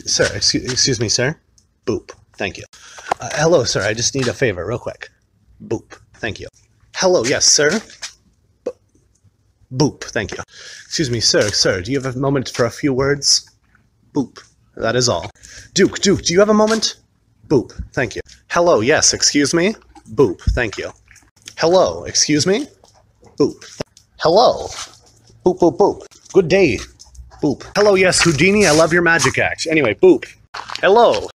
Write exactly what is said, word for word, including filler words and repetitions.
Sir, excuse, excuse me, sir. Boop. Thank you. Uh, hello, sir. I just need a favor, real quick. Boop. Thank you. Hello, yes, sir. B Boop. Thank you. Excuse me, sir. Sir, do you have a moment for a few words? Boop. That is all. Duke, Duke, do you have a moment? Boop. Thank you. Hello, yes, excuse me? Boop. Thank you. Hello, excuse me? Boop. Hello. Boop, boop, boop. Good day. Boop. Hello, yes, Houdini, I love your magic act. Anyway, boop. Hello.